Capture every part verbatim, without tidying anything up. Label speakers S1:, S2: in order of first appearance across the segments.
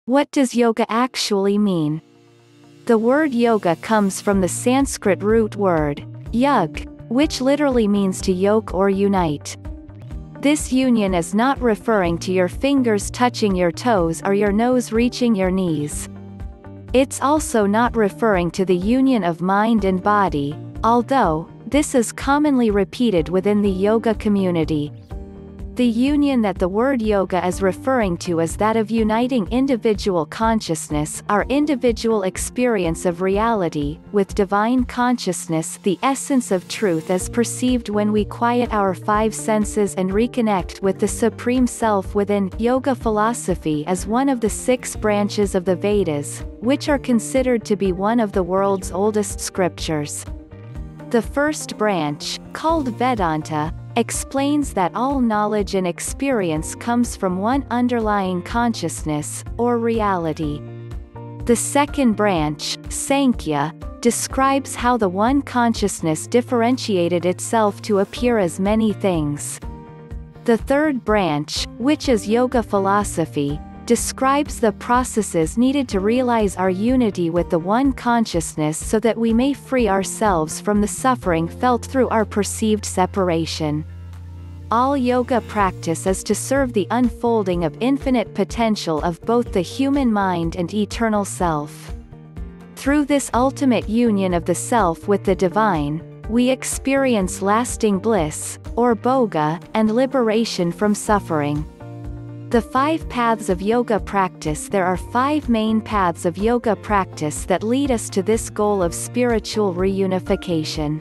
S1: What does yoga actually mean? The word yoga comes from the Sanskrit root word, yug, which literally means to yoke or unite. This union is not referring to your fingers touching your toes or your nose reaching your knees. It's also not referring to the union of mind and body, although this is commonly repeated within the yoga community. The union that the word yoga is referring to is that of uniting individual consciousness, our individual experience of reality, with divine consciousness, the essence of truth as perceived when we quiet our five senses and reconnect with the Supreme Self within. Yoga philosophy is one of the six branches of the Vedas, which are considered to be one of the world's oldest scriptures. The first branch, called Vedanta, explains that all knowledge and experience comes from one underlying consciousness, or reality. The second branch, Sankhya, describes how the one consciousness differentiated itself to appear as many things. The third branch, which is Yoga philosophy, describes the processes needed to realize our unity with the one consciousness so that we may free ourselves from the suffering felt through our perceived separation. All yoga practice is to serve the unfolding of infinite potential of both the human mind and eternal self. Through this ultimate union of the self with the divine, we experience lasting bliss, or bhoga, and liberation from suffering. The five paths of yoga practice. There are five main paths of yoga practice that lead us to this goal of spiritual reunification.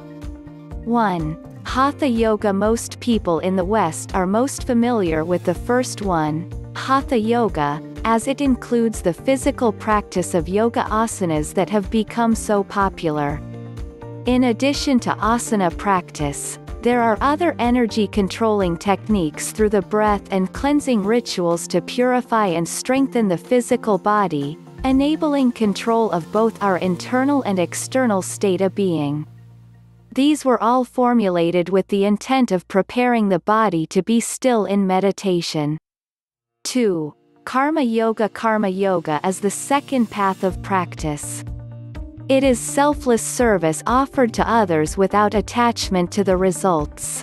S1: one. Hatha Yoga. Most people in the West are most familiar with the first one, Hatha Yoga, as it includes the physical practice of yoga asanas that have become so popular. In addition to asana practice, there are other energy-controlling techniques through the breath and cleansing rituals to purify and strengthen the physical body, enabling control of both our internal and external state of being. These were all formulated with the intent of preparing the body to be still in meditation. two. Karma Yoga. Karma Yoga is the second path of practice. It is selfless service offered to others without attachment to the results.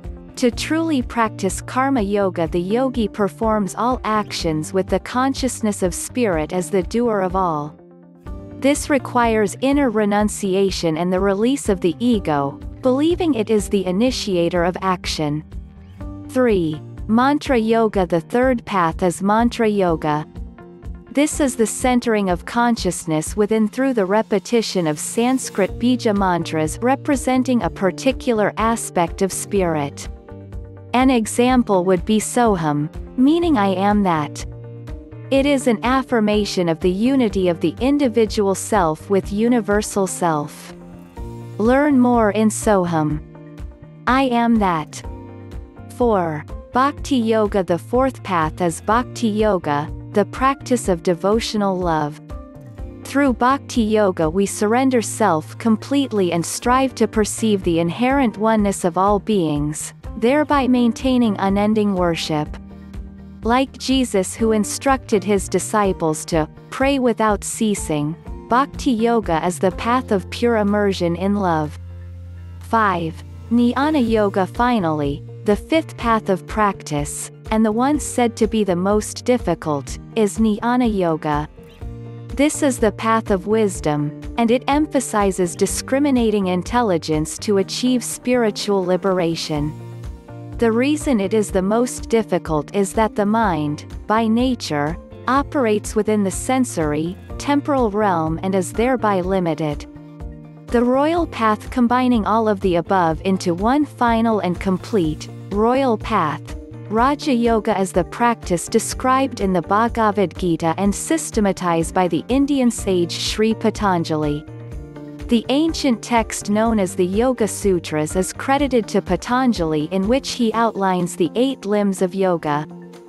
S1: To truly practice Karma Yoga, the yogi performs all actions with the consciousness of spirit as the doer of all. This requires inner renunciation and the release of the ego, believing it is the initiator of action. three. Mantra Yoga. The third path is Mantra Yoga. This is the centering of consciousness within through the repetition of Sanskrit bija mantras representing a particular aspect of spirit. An example would be Soham, meaning I am that. It is an affirmation of the unity of the individual self with universal self. Learn more in Soham. I am that. four. Bhakti Yoga. The fourth path is Bhakti Yoga, the practice of devotional love. Through Bhakti Yoga we surrender self completely and strive to perceive the inherent oneness of all beings, thereby maintaining unending worship. Like Jesus, who instructed his disciples to pray without ceasing, Bhakti Yoga is the path of pure immersion in love. five. Jnana Yoga. Finally, the fifth path of practice, and the one said to be the most difficult, is Jnana Yoga. This is the path of wisdom, and it emphasizes discriminating intelligence to achieve spiritual liberation. The reason it is the most difficult is that the mind, by nature, operates within the sensory, temporal realm and is thereby limited. The royal path, combining all of the above into one final and complete, royal path, Raja Yoga, is the practice described in the Bhagavad Gita and systematized by the Indian sage Sri Patanjali. The ancient text known as the Yoga Sutras is credited to Patanjali, in which he outlines the eight limbs of yoga.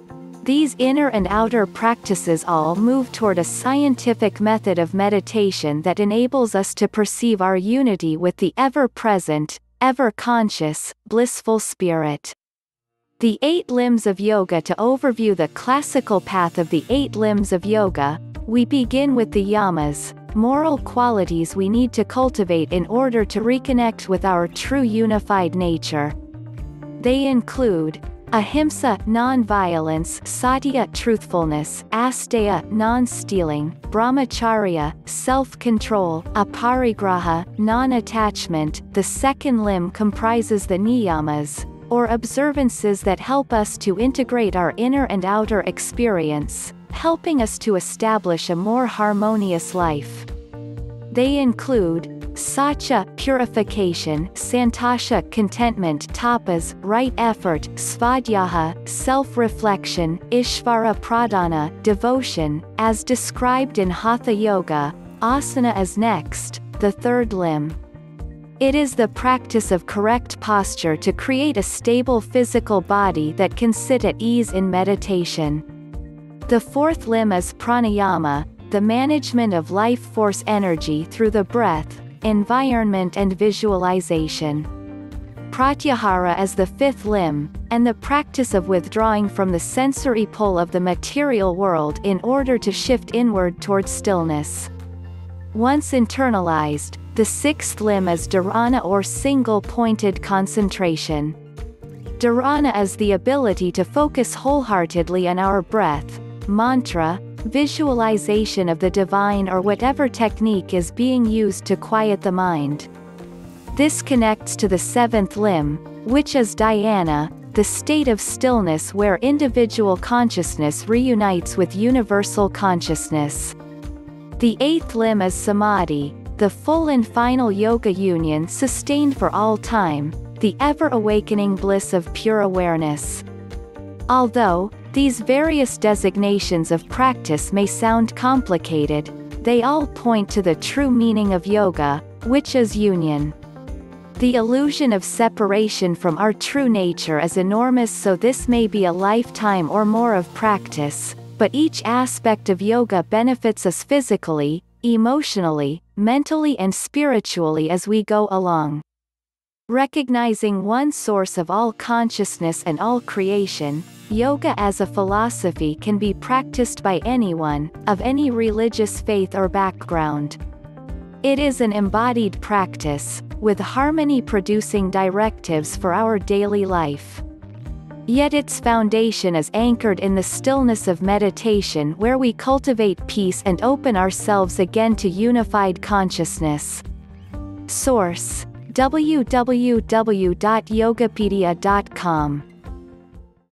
S1: These inner and outer practices all move toward a scientific method of meditation that enables us to perceive our unity with the ever-present, ever-conscious, blissful spirit. The Eight Limbs of Yoga. To overview the classical path of the Eight Limbs of Yoga, we begin with the yamas, moral qualities we need to cultivate in order to reconnect with our true unified nature. They include ahimsa, non-violence; satya, truthfulness; asteya, non-stealing; brahmacharya, self-control; aparigraha, non-attachment. The second limb comprises the niyamas, or observances that help us to integrate our inner and outer experience, helping us to establish a more harmonious life. They include satya, purification; santosha, contentment; tapas, right effort; svadhyaha, self-reflection; ishvara pradhana, devotion, as described in Hatha Yoga. Asana is next, the third limb. It is the practice of correct posture to create a stable physical body that can sit at ease in meditation. The fourth limb is pranayama, the management of life force energy through the breath, environment and visualization. Pratyahara is the fifth limb, and the practice of withdrawing from the sensory pull of the material world in order to shift inward towards stillness. Once internalized, the sixth limb is dharana, or single-pointed concentration. Dharana is the ability to focus wholeheartedly on our breath, mantra, visualization of the divine, or whatever technique is being used to quiet the mind. This connects to the seventh limb, which is dhyana, the state of stillness where individual consciousness reunites with universal consciousness. The eighth limb is samadhi, the full and final yoga union sustained for all time, the ever-awakening bliss of pure awareness. Although these various designations of practice may sound complicated, they all point to the true meaning of yoga, which is union. The illusion of separation from our true nature is enormous, so this may be a lifetime or more of practice, but each aspect of yoga benefits us physically, emotionally, mentally and spiritually as we go along. Recognizing one source of all consciousness and all creation, yoga as a philosophy can be practiced by anyone, of any religious faith or background. It is an embodied practice, with harmony-producing directives for our daily life. Yet its foundation is anchored in the stillness of meditation, where we cultivate peace and open ourselves again to unified consciousness. Source: w w w dot yogapedia dot com